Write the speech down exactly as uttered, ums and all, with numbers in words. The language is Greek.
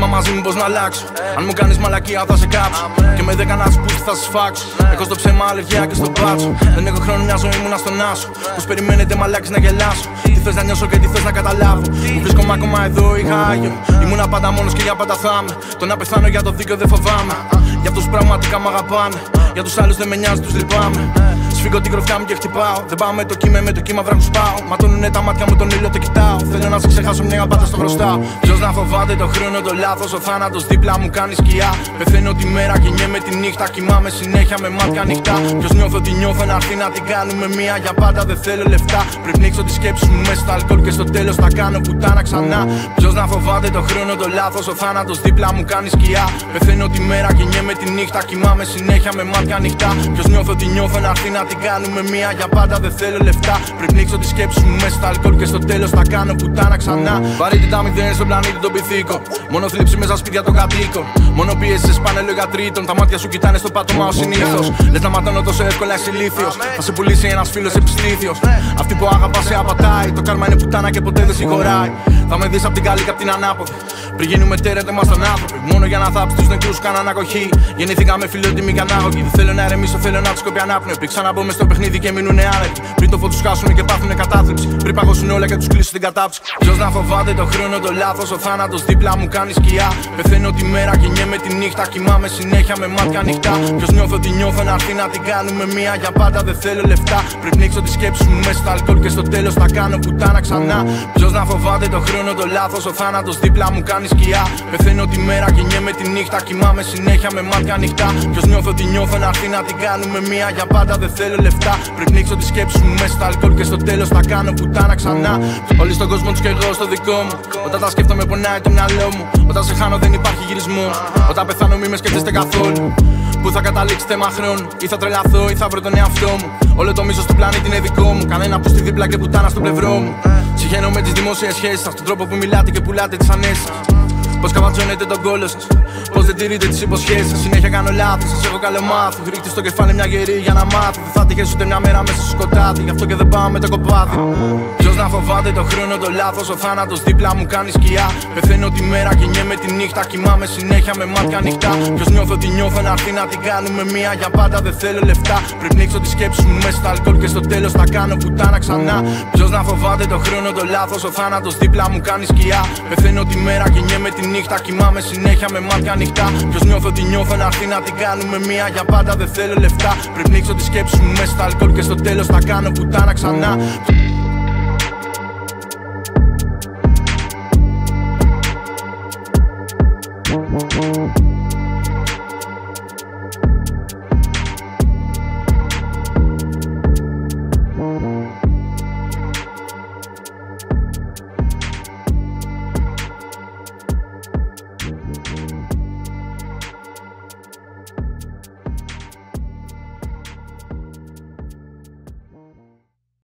θέμα μαζί μου πως να αλλάξω. Αν μου κάνεις μαλακία θα σε κάψω. Και με δέκα να σου πούστη θα σε σφάξω. Έχω στο ψέμα αλεργία και στο μπάτσο. Δεν έχω χρόνο μια ζωή μου να στονάσω. Πως περιμένετε μαλάκες να γελάσω. Τι θες να νιώσω και τι θες να καταλάβω. Μου βρίσκομαι ακόμα εδώ είχα άγιο. Ήμουνα πάντα μόνος και για πάντα θα είμαι. Το να πεθάνω για το δίκιο δεν φοβάμαι. Για αυτούς πραγματικά μ' αγαπάνε. Για τους άλλους δεν με νοιάζει, τους λυπάμαι. Σφίγγω την κροφιά μου και χτυπάω. Δεν πάω με το κύμα, με το κύμα βράχους πάω. Ματώνουνε τα μάτια μου, τον ήλιο το κοιτάω. Θέλω να σε ξεχάσω, μια πάντα στο χρωστάω. Ποιος να φοβάται το χρόνο, το λάθος. Ο θάνατος δίπλα μου κάνει σκιά. Πεθαίνω τη μέρα, γεννιέμαι τη νύχτα. Κοιμάμαι συνέχεια με μάτια ανοιχτά. Ποιος νιώθω ότι νιώθω να έρθει να την κάνουμε μία για πάντα. Δεν θέλω λεφτά. Πριν πνίξω τη σκέψη μου μέσα στα αλκοόλ και στο τέλος θα κάνω πουτάνα ξανά. Ποιος να φοβάται το χρόνο, το λάθος. Ο θάνατος δίπλα μου κάνει σκιά. Πεθαίνω τη μέρα, γεννιέμαι τη νύχτα. Κοιμάμαι συνέχεια με μάτια ανοιχτά. Ποιος νιώθω ότι νιώθω να έρθει να την κάνουμε μία για πάντα. Δεν θέλω λεφτά. Πριν πνίξω τη σκέψη μου μέσα στα αλκοόλ και στο τέλος θα κάνω πουτάνα ξανά. Βαρύτητα μηδέν στον πλανήτη των πυθίκων. Μόνο θλίψη μέσα σπίτια των κατοίκων. Μόνο πίεση σε σπάνε λόγια τρίτων. Τα μάτια σου κοιτάνε στο πάτωμα ως συνήθως. Λες να ματώνω τόσο εύκολα είσαι ηλίθιος. Θα σε πουλήσει ένας φίλος επιστήθιος. Αυτή που αγαπά σε απατάει. Το κάρμα είναι πουτάνα και ποτέ δεν συγχωράει. Θα με δεις απ' την καλή και απ' την ανάποδη. Πριν γίνουμε τέρες δεν ήμασταν άνθρωποι. Μόνο για να θάψεις τους νεκρούς σου κάναν αγωγή. Γεννήθηκαμε φιλότιμοι και ανάγωγοι. Δεν θέλω να ερεμήσω, θέλω να τους κοπεί ανάπνοιο. Πριν ξαναμπω μες στο παιχνίδι και μείνουνε άνετοι. Πριν το φως τους χάσουνε και πάθουνε κατάθλιψη. Πριν παγώσουν όλα και τους κλείσουν την κατάψυξη. Ποιος να φοβάται το χρόνο, το λάθος. Ο θάνατος δίπλα μου κάνει σκιά. Πεθαίνω τη μέρα, γεννιέμαι τη νύχτα. Κοιμάμαι συνέχεια με μάτια ανοιχτά. Ποιος νιώθω ότι νιώθω να έρθει να την κάνουμε μία για πάντα. Δεν θέλω λεφτά. Πριν πνίξω τη σκέψη μου μέσα στα αλκοόλ και στο τέλος θα κάνω πουτάνα ξανά. Ποιος να φοβάται το χρόνο, το λάθος. Ο θάνατος δίπλα μου κάνει σκιά. Πεθαίνω τη μέρα, γεννιέμαι τη νύχτα. Κοιμάμαι συνέχεια με μάτια ανοιχτά. Ποιος νιώθω ότι νιώθω να έρθει να την κάνουμε μία για πάντα. Δεν θέλω λεφτά. Πριν πνίξω τη σκέψη μου μέσα στα αλκοόλ και στο τέλος θα κάνω πουτάνα ξανά. Όλοι στον κόσμο τους και εγώ στο δικό μου. Όταν τα σκέφτομαι πονάει το μυαλό μου. Όταν σε χάνω δεν υπάρχει γυρισμός. Όταν πεθάνω μη με σκέφτεστε καθόλου. Πού θα καταλήξει θέμα χρόνου. Ή θα τρελαθώ ή θα βρω τον εαυτό μου. Όλο το μίσος του πλανήτη είναι δικό μου. Κανένα που στη δίπλα και πουτάνα στο πλευρό μου. Συγχαίνω με τις δημόσιες σχέσεις σας. Τον τρόπο που μιλάτε και πουλάτε τις ανέσεις σας. Πως καβατζώνετε τον κόλο σας. Πως δεν τηρείτε τις υποσχέσεις σας. Συνέχεια κάνω λάθη, σας έχω καλομάθει. Ρίχτε στο κεφάλι μια γερή για να μάθει. Δεν θα τυχες ούτε μια μέρα μέσα στο σκοτάδι. Γι' αυτό και δεν πάω με το κοπάδι. Ποιος να φοβάται το χρόνο, το λάθος. Ο θάνατος δίπλα μου κάνει σκιά. Πεθαίνω τη μέρα, γεννιέμαι τη νύχτα. Κοιμάμαι συνέχεια με μάτια ανοιχτά. Ποιος νιώθω ότι νιώθω να έρθει να την κάνουμε μία για πάντα. Δεν θέλω λεφτά. Πριν πνίξω τη σκέψη μου μέσα στα αλκοόλ και στο τέλος θα κάνω πουτάνα ξανά. Ποιος να φοβάται το χρόνο, το λάθος. Ο θάνατος δίπλα μου κάνει σκιά. Πεθαίνω τη μέρα, γεννιέμαι τη νύχτα. Κοιμάμαι συνέχεια με μάτια ανοιχτά. Ποιος νιώθω ότι νιώθω να έρθει να την κάνουμε μία για πάντα. Δεν θέλω λεφτά. Πριν πνίξω τη σκέψη μου μέσα στα αλκοόλ και στο τέλος θα κάνω πουτάνα ξανά.